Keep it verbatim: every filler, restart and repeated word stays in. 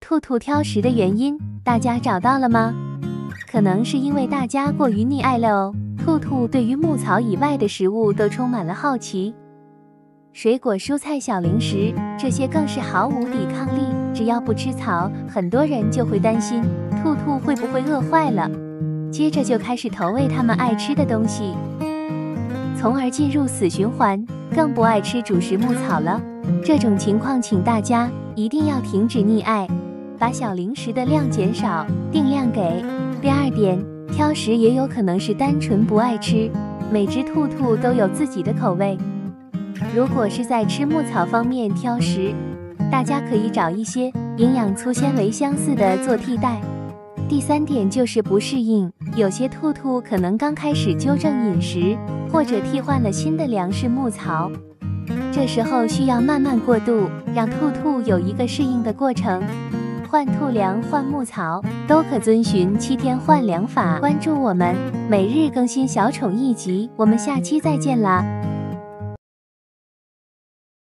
兔兔挑食的原因，大家找到了吗？可能是因为大家过于溺爱了哦。兔兔对于牧草以外的食物都充满了好奇，水果、蔬菜、小零食，这些更是毫无抵抗力。只要不吃草，很多人就会担心兔兔会不会饿坏了，接着就开始投喂他们爱吃的东西，从而进入死循环，更不爱吃主食牧草了。这种情况，请大家一定要停止溺爱，把小零食的量减少，定量给。第二点，挑食也有可能是单纯不爱吃，每只兔兔都有自己的口味。如果是在吃牧草方面挑食，大家可以找一些营养粗纤维相似的做替代。第三点就是不适应，有些兔兔可能刚开始纠正饮食，或者替换了新的粮食牧草，这时候需要慢慢过渡，让兔兔有一个适应的过程。换兔粮、换牧草都可遵循七天换粮法。关注我们，每日更新小宠一集，我们下期再见啦！